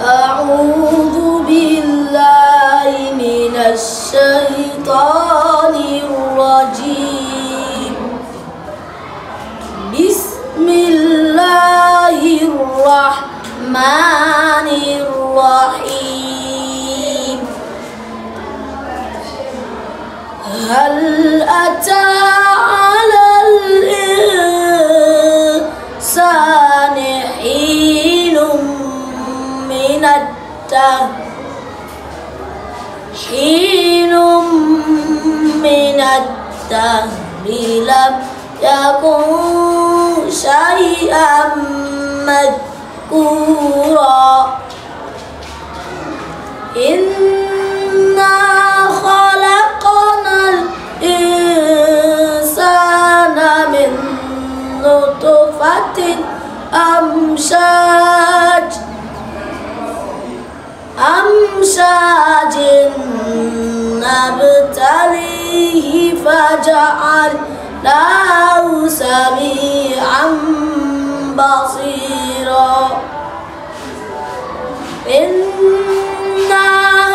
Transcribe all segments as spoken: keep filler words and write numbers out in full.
أعوذ بالله من الشيطان الرجيم. بسم الله الرحمن الرحيم. هل أتى على الإنسان حين من الدهر حين من الدهر لم يكن شيئا مذكورا. إنا خلقنا الإنسان من نطفة أمشاج أمشاج نبتليه فجعلناه سميعا بصيرا. إنا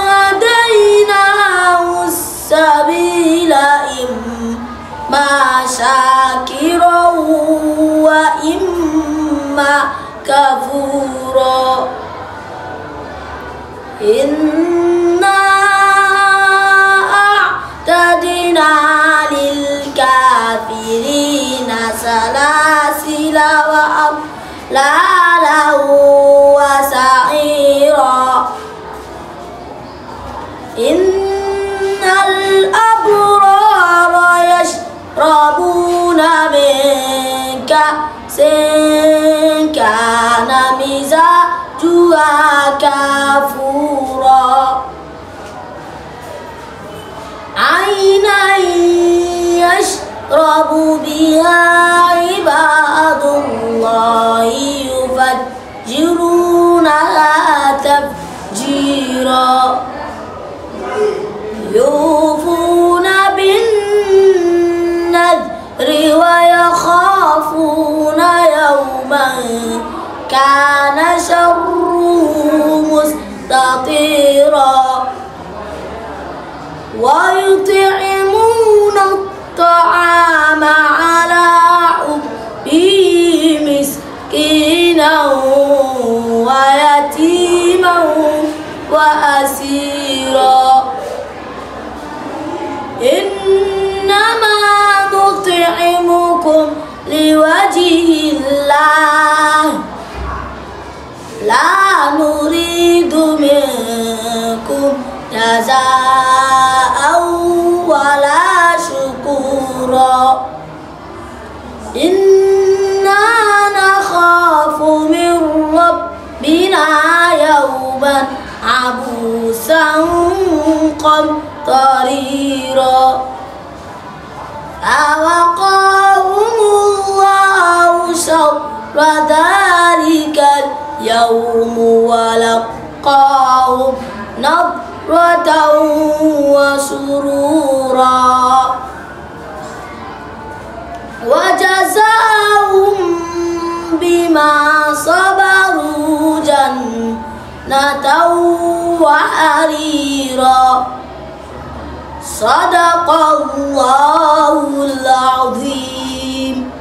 هديناه السبيل إما شاكرا وإما كفورا. إنا أعتدنا للكافرين سلاسل وأغلالا وسعيرا. إن الأبرار يشربون من كأس كان مزاجها كافورا. عينا يشرب بها عباد الله يفجرونها تفجيرا. يوفون بالنذر ويخافون يوما كان شره مستطيرا. ويطعمون الطعام على حبه مسكينا ويتيما وأسيرا. إنما نطعمكم لوجه الله لا نريد منكم جزاء ولا شكورا. إنا نخاف من ربنا يوما عبوسا قمطريرا. فوقاهم الله شر ذلك اليوم ولقاهم نضرة وسرورا. وجزاهم بما صبروا جنة وحريرا. صدق الله العظيم.